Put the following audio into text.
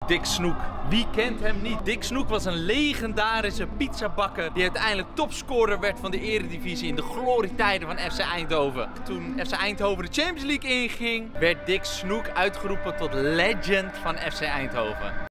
Dick Snoek. Wie kent hem niet? Dick Snoek was een legendarische pizzabakker die uiteindelijk topscorer werd van de Eredivisie in de glorietijden van FC Eindhoven. Toen FC Eindhoven de Champions League inging, werd Dick Snoek uitgeroepen tot legend van FC Eindhoven.